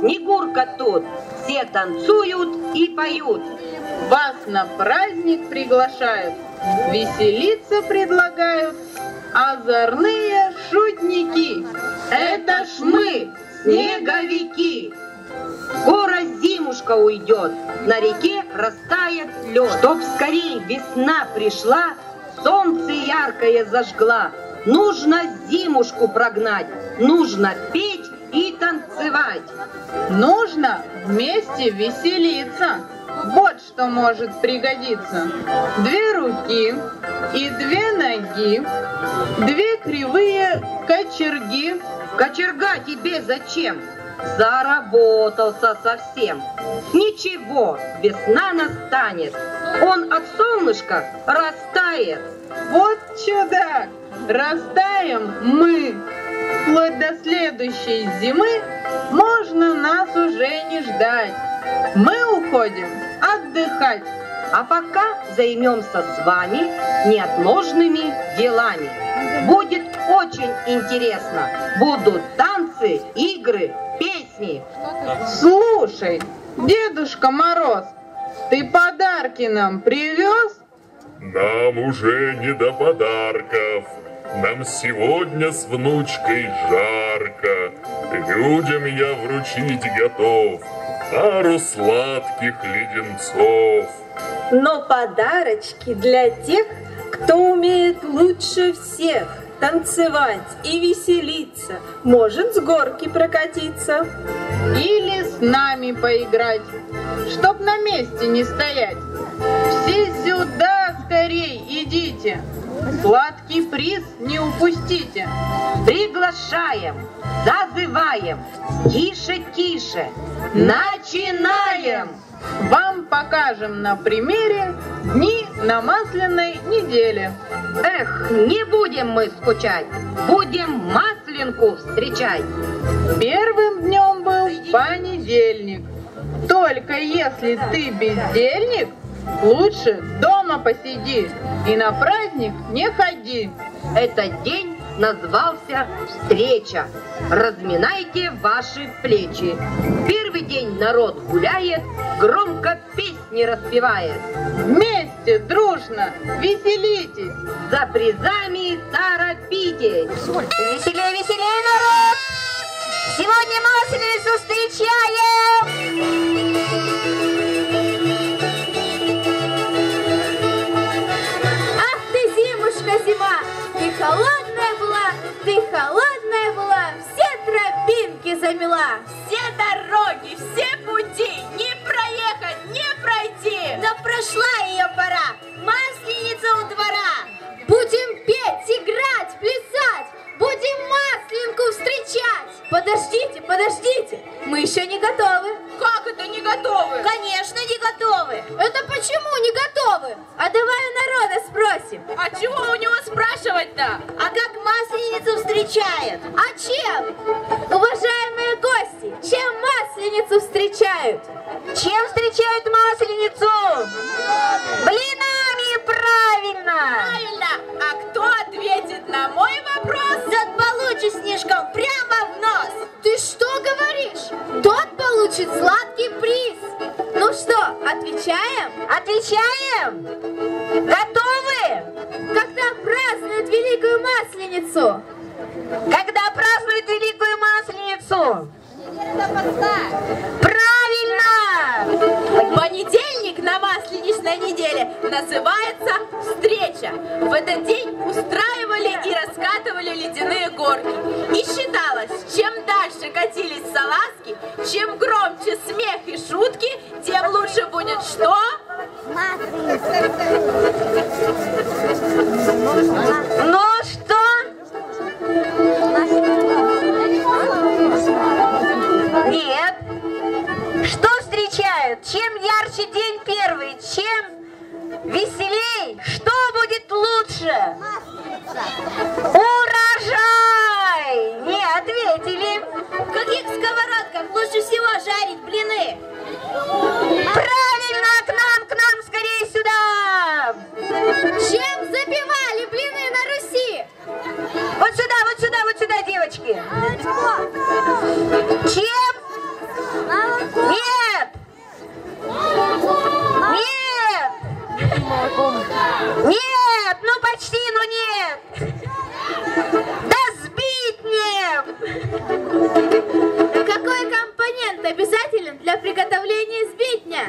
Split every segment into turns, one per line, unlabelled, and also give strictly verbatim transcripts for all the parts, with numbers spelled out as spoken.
Снегурка тут. Все танцуют и поют.
Вас на праздник приглашают, веселиться предлагают озорные шутники.
Это ж мы, снеговики. Скоро зимушка уйдет, на реке растает лед. Чтоб скорей весна пришла, солнце яркое зажгла. Нужно зимушку прогнать, нужно петь и танцевать.
Нужно вместе веселиться. Вот что может пригодиться. Две руки и две ноги, две кривые кочерги.
Кочерга тебе зачем? Заработался совсем. Ничего, весна настанет, он от солнышка растает.
Вот чудак, растаем мы. Вплоть до следующей зимы можно нас уже не ждать. Мы уходим отдыхать.
А пока займемся с вами неотложными делами. Будет очень интересно. Будут танцы, игры, песни.
Слушай, Дедушка Мороз, ты подарки нам привез?
Нам уже не до подарков. Нам сегодня с внучкой жарко. Людям я вручить готов пару сладких леденцов.
Но подарочки для тех, кто умеет лучше всех танцевать и веселиться, может с горки прокатиться.
Или с нами поиграть, чтоб на месте не стоять. Все сюда скорей идите, сладкий приз не упустите.
Приглашаем, зазываем, тише, тише, начинаем.
Вам покажем на примере дни на масляной неделе.
Эх, не будем мы скучать, будем масленку встречать.
Первым днем был понедельник. Только если ты бездельник, лучше дома посиди и на праздник не ходи.
Этот день назвался встреча. Разминайте ваши плечи. Первый день народ гуляет, громко песни распевает.
Вместе, дружно, веселитесь.
За призами торопитесь.
Веселее, веселее, народ! Сегодня Масленицу встречаем!
Ах ты, зимушка, зима, ты холодная была, ты холодная была, все тропинки замела.
Все дороги, все пути, не проехать, не пройти.
Но прошла ее пора, Масленица у двора.
Будем петь, играть, плясать, будем Масленку встречать. Подождите, подождите, мы еще не готовы.
Как это не готовы?
Конечно, не готовы.
Это почему не готовы? А давай у народа спросим.
А чего у него спрашивать-то?
А как Масленицу встречают?
А чем? Уважаемые гости, чем Масленицу встречают?
Чем встречают Масленицу? Блинами, правильно!
Правильно! А кто ответит на мой вопрос?
Тот получит снежком прямо в нос!
Ты что говоришь? Тот получит сладкий приз. Ну что, отвечаем?
Отвечаем! Готовы?
Когда празднуют Великую Масленицу?
Когда празднуют Великую Масленицу? Правильно!
Понедельник на Масленичной неделе называется встреча. В этот день устраивали и раскатывали ледяные горки. И считалось, чем дальше катились салазки, чем громче смех и шутки, тем лучше будет что?
Ну что? Нет. Что встречают? Чем ярче день первый, чем веселей, что будет лучше? Урожай! Не ответили.
В каких сковородках лучше всего жарить блины?
Правильно, к нам, к нам, скорее сюда!
Чем запивали блины на Руси?
Вот сюда, вот сюда, вот сюда, девочки! Чем?
обязателен для приготовления сбитня.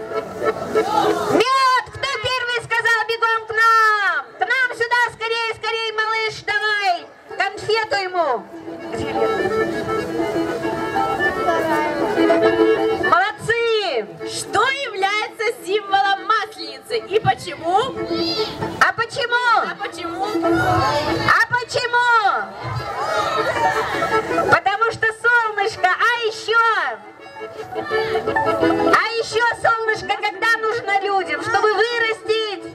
Мед! Кто первый сказал бегом к нам? К нам сюда, скорее, скорее, малыш, давай! Конфету ему! Молодцы!
Что является символом Масленицы и почему?
А почему?
А почему?
А почему? Потому что солнышко, а еще... А еще солнышко, когда нужно людям, чтобы вырастить.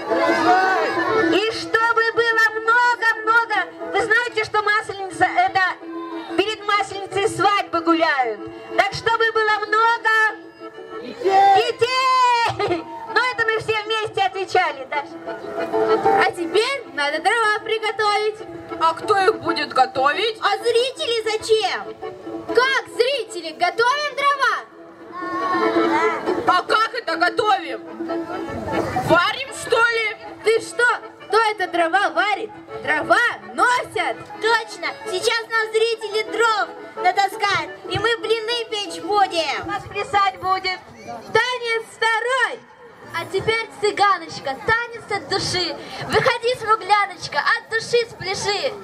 И чтобы было много-много. Вы знаете, что Масленица, это перед Масленицей свадьбы гуляют. Так чтобы было много детей. Но это мы все вместе отвечали, да?
А теперь надо дрова приготовить.
А кто их будет готовить?
А зрители зачем?
Как зрители? Готовим дрова?
А как это готовим? Варим, что ли?
Ты что? Кто это дрова варит? Дрова носят.
Точно! Сейчас нам зрители дров натаскают, и мы блины печь будем. Нас плясать будет.
Танец второй. А теперь, цыганочка, танец от души. Выходи, смугляночка, от души спляши.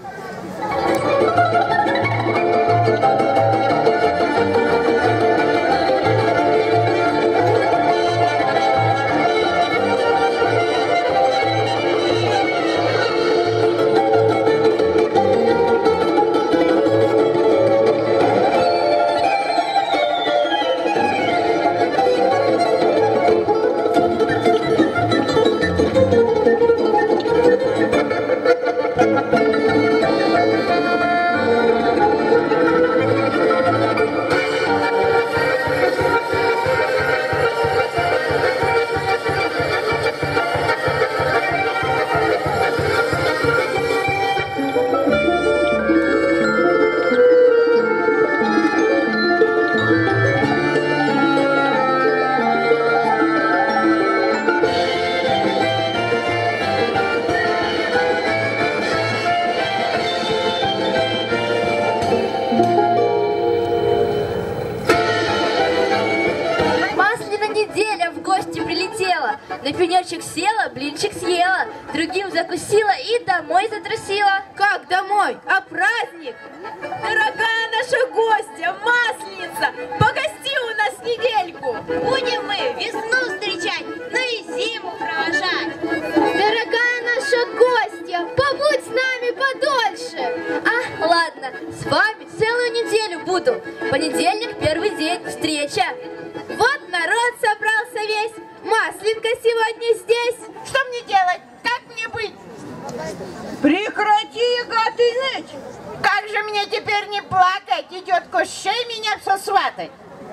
На пенечек села, блинчик съела, другим закусила и домой затрусила.
Как домой? А праздник? Дорогая наша гостья, Масленица, погости у нас недельку.
Будем мы весну встречать, ну и зиму провожать.
Дорогая наша гостья, побудь с нами подольше.
А, ладно, с вами целую неделю буду. Понедельник, первый день, встреча.
Вот народ собрался весь. Масленка сегодня здесь.
Что мне делать? Как мне быть?
Прекрати гатынуть!
Как же мне теперь не плакать? Идет Кощей меня сосватать.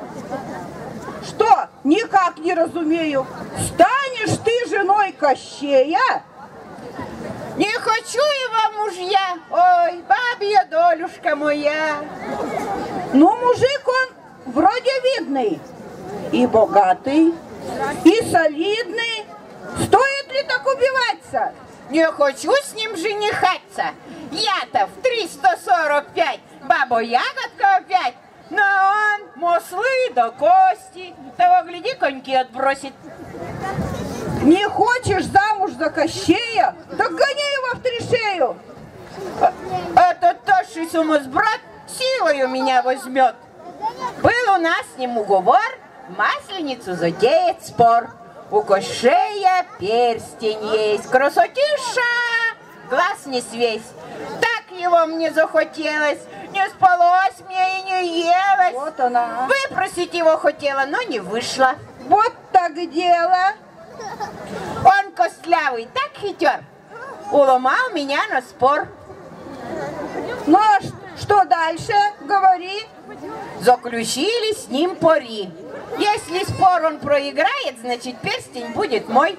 Что? Никак не разумею. Станешь ты женой Кощея?
Не хочу его мужья. Ой, бабья долюшка моя.
Ну, мужик он вроде видный. И богатый, и солидный. Стоит ли так убиваться?
Не хочу с ним женихаться. Я-то в триста сорок пять, бабу-ягодка опять. Но он мослы до кости. Того, гляди, коньки отбросит.
Не хочешь замуж за Кощея? Так гони его в тришею.
Этот тощий сумасброд силою меня возьмет. Был у нас с ним уговор, Масленицу затеет спор. У Кощея перстень есть, красотиша, глаз не свесь. Так его мне захотелось, не спалось мне и не елось.
Вот она.
Выпросить его хотела, но не вышло.
Вот так дело.
Он костлявый, так хитер, уломал меня на спор.
Ну а что дальше? Говори.
Заключили с ним пари. Если спор он проиграет, значит перстень будет мой.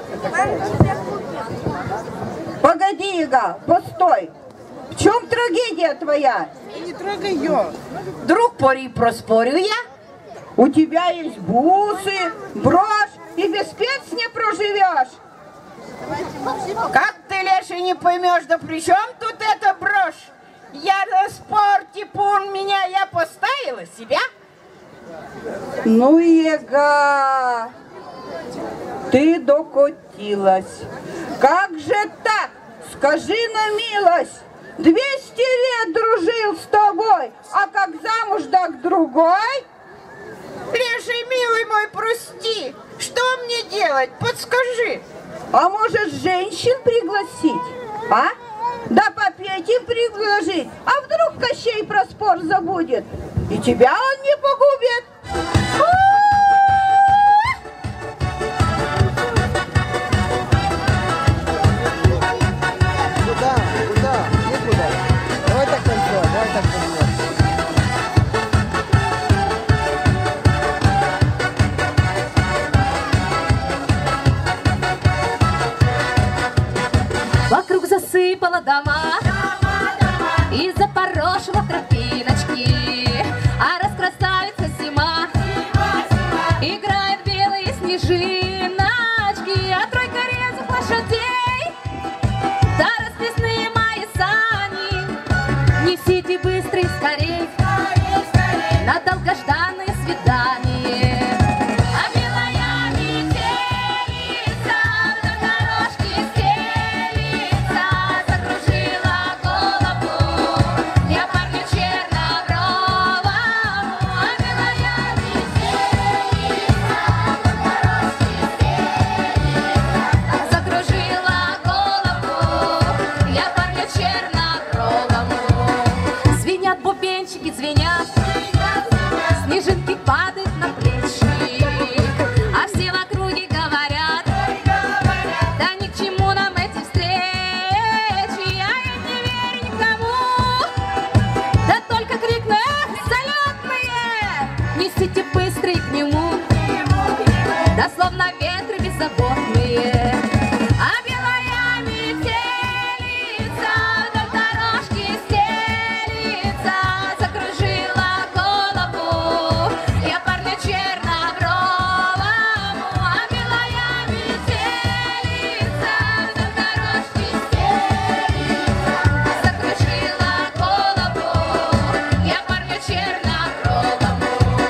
Погоди, Ига, постой. В чем трагедия твоя?
Не трогай ее.
Вдруг пари проспорю я.
У тебя есть бусы, брошь, и без перстня проживешь.
Как ты, Леша, не поймешь, да при чем тут эта брошь? Я за спор, типун меня, я поставила себя.
Ну, Ега, ты докотилась. Как же так? Скажи на милость. Двести лет дружил с тобой, а как замуж, так другой?
Леший, милый мой, прости. Что мне делать? Подскажи.
А может, женщин пригласить, а? Да попеть им предложить. А вдруг Кощей про спор забудет? И тебя он не погубит.
Куда? Куда? Никуда. Давай так танцевать, давай так танцевать.
Вокруг засыпала дома, и запорошила тропиночки, а раскрасавица зима играет белые снежиночки, а тройка резвых лошадей, да расписные мои сани. Несите быстро и скорей на долгожданное свидание. А белая метелица вдоль дорожки стелится, закружила голову я парню чернобровому. А белая метелица вдоль дорожки стелится, закружила голову я парню чернобровому. Звенят бубенчики, звенят, снежинки падают на плечи, а все в округе говорят, да ни к чему нам эти встречи, а я не верю никому, да только крикну: эх, залетные, несите быстро и к нему, да словно ветры беззаботные. А белая метелица вдоль дорожки стелится, закружила голову я парню чернобровому. А белая метелица вдоль дорожки стелится, закружила голову я парню чернобровому.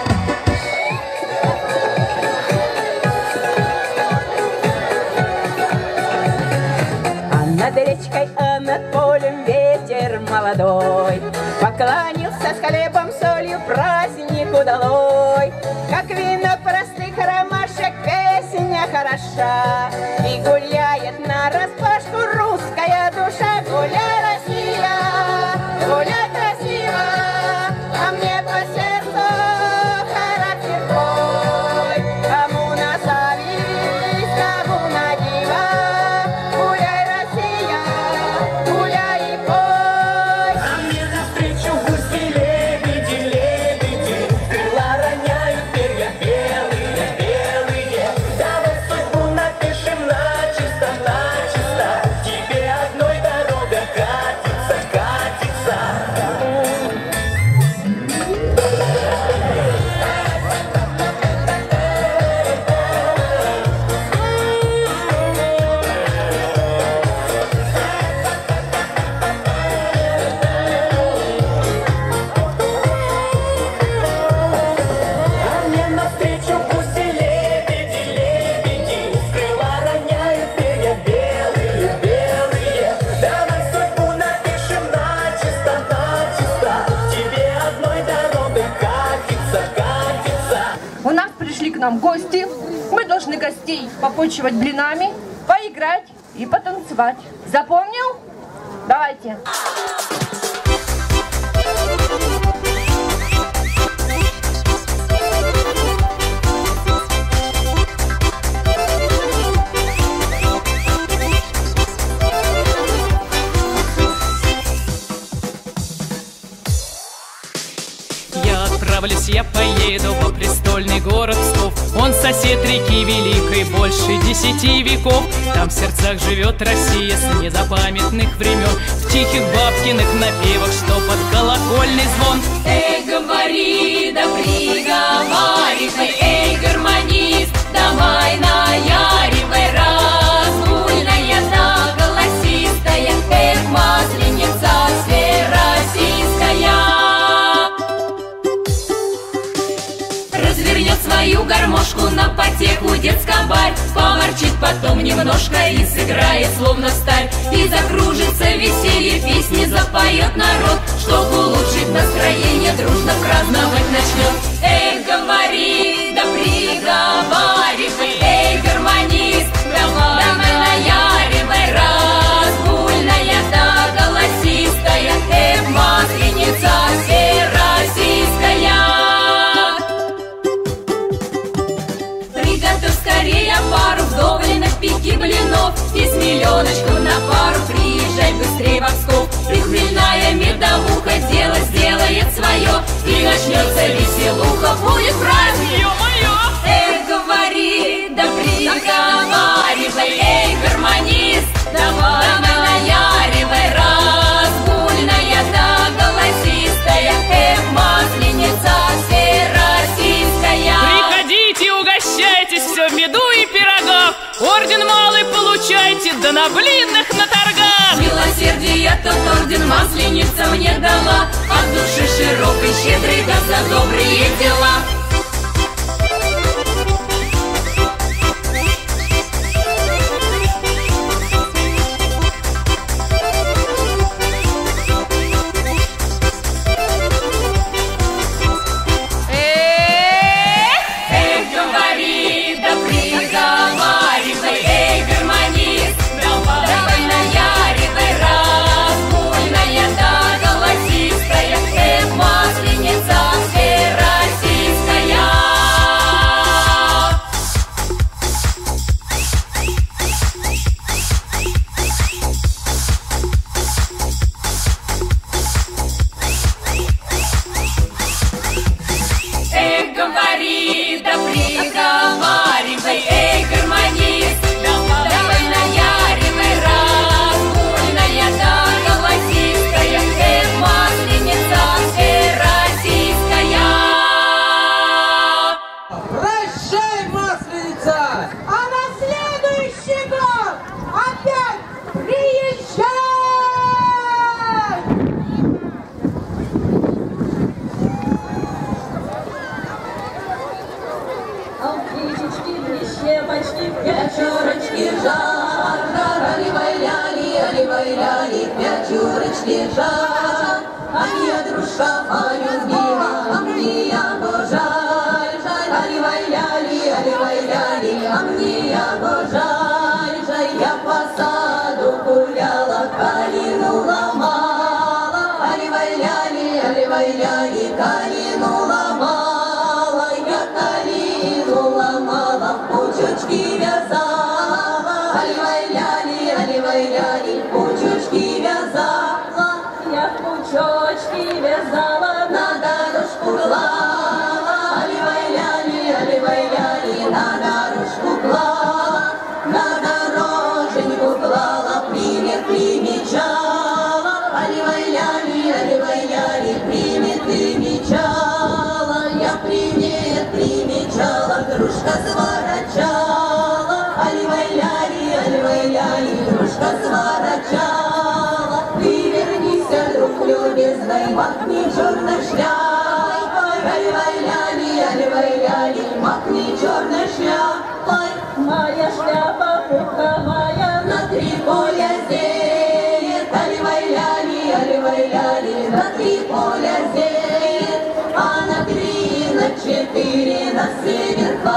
А над речкой, а над полем ветер молодой поклонился с хлебом, солью праздник удалой. Как вино простых ромашек песня хороша, и гуляет на распашку русская душа. Гуляй, Россия, гуляй красиво, а мне по сердцу характер твой. Кому на зависть, кому на диво, гуляй, Россия, гуляй и пой.
А мне навстречу гуси, лебеди, лебеди, крыла роняют, перья белые, белые. Давай судьбу напишем начисто, начисто, тебе одной дорога катится, катится. А мне навстречу гуси, лебеди, лебеди, крыла роняют, перья белые, белые. Давай судьбу напишем начисто, начисто, тебе одной дорогой катится, катится.
У нас пришли к нам гости. Мы должны гостей попочивать блинами, поиграть и потанцевать. Запомнил? Давайте.
Я отправлюсь, я поеду во престольный город Псков. Он сосед реки Великой больше десяти веков. Там в сердцах живет Россия с незапамятных времен, в тихих бабкиных напевах, что под колокольный звон.
Эй, говори, да приговаривай, эй, гармонист, давай наяривай, разгульная да голосистая, эх, масленица всероссийская. развернет свою гармошку на потеху детскобарь, поворчит потом немножко и сыграет словно сталь, и закружится веселье, песни запоет народ, чтоб улучшить настроение, дружно праздновать начнет. Эй, говори, да приговаривай, эй, гармонист, давай, давай наяривай, разбульная да голосистая, эх, масленица всероссийская. Приготовь скорее пару вдоволенных пики блинов и с миллионочку на пару приезжай быстрей в Псков. Прихмельная медовуха дело сделает свое, и начнется веселуха, будет праздник. Эх, говори, да приговаривай, эй, гармонист, давай, давай наяривай, разбульная да голосистая, эх, масленица всероссийская.
Приходите, угощайтесь, все в меду и пирогах, орден малый получайте, да на блинных, на торгах.
Милосердие тот орден масленица мне дала, от души широкой, щедрой, да за добрые дела.
Махни черной шляпой, али-вай-ляли, али-вай-ляли, махни черной шляпой. Моя шляпа пуховая на три поля зеет, али-вай-ляли, али-вай-ляли, на три поля зеет, а на три, на четыре, на все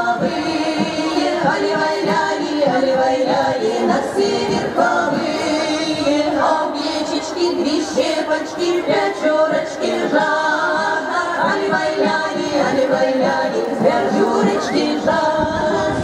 верховые, али-вай-ляли, али-вай-ляли, на все верховые, а в печечке три щепочки, пятерочки жара, али-вай-ляли, али-вай-ляли, пятерочки жара.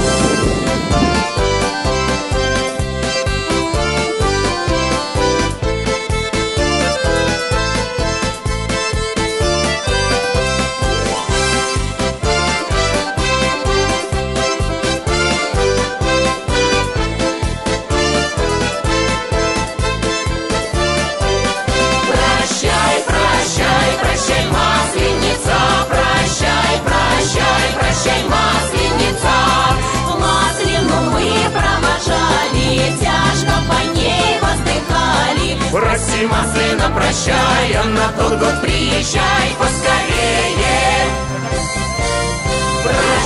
Проси Маслина, прощай, а на тот год приезжай поскорее.
добрый.